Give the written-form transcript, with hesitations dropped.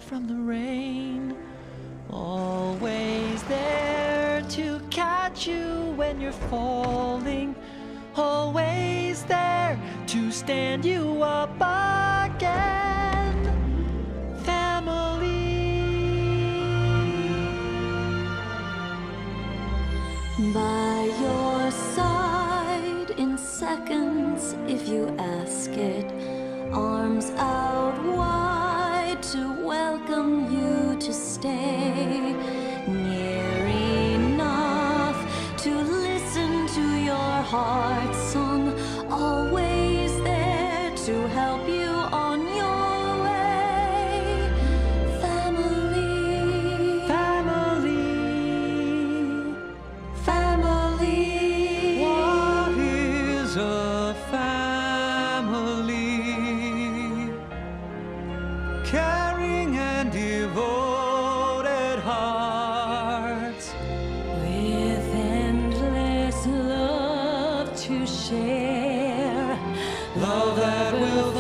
from the rain, always there to catch you when you're falling, always there to stand you up again. Family. By your side in seconds if you ask it, arms out wide to welcome you to stay, near enough to listen to your heart song, always there to help you on your way. Family. Family. Family. What is a family? Caring and devoted hearts, with endless love to share, love that will